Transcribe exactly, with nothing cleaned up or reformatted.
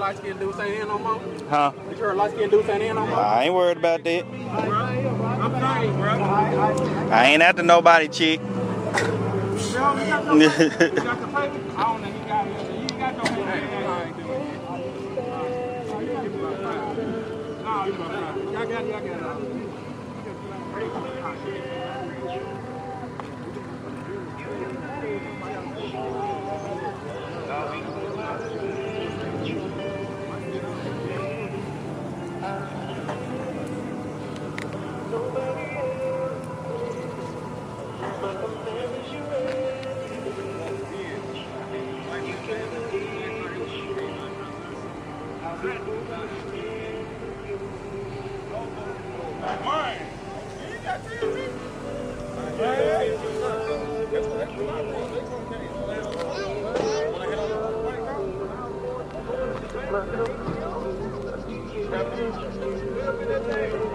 light skinned dudes ain't in no more? Huh? You sure light skinned dudes ain't in no more? I ain't worried about that. I'm sorry, bro. I ain't after nobody, chick. Yo, you got your paper? You got the paper? I don't know. You got it. You ain't got no paper. Hey, I ain't doing it. No, you about five. Y'all got it. Y'all got it. Thank you.